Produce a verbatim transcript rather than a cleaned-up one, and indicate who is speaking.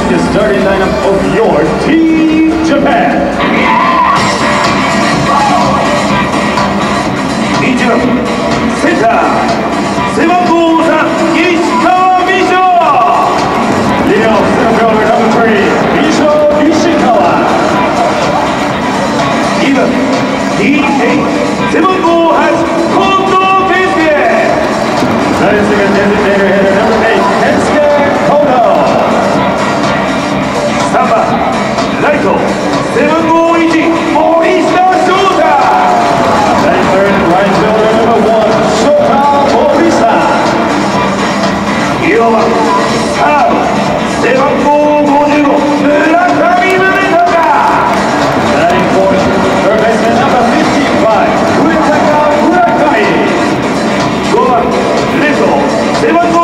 Speaker 1: the starting lineup of your Team Japan. いちばんセンター背番号さん石川美翔。 Leading off center fielder number three 美翔石川。にばん ディーエイ 背番号はち近藤健介。 That is the designated hitter number eight 健介近藤。 さんばんライト背番号いち森下翔太。 That is third right fielder number one 翔太森下。 よんばんサード背番号ごじゅうご村上宗隆。 That is fourth third baseman number fifty-five 上坂村上。 ごばんレフト背番号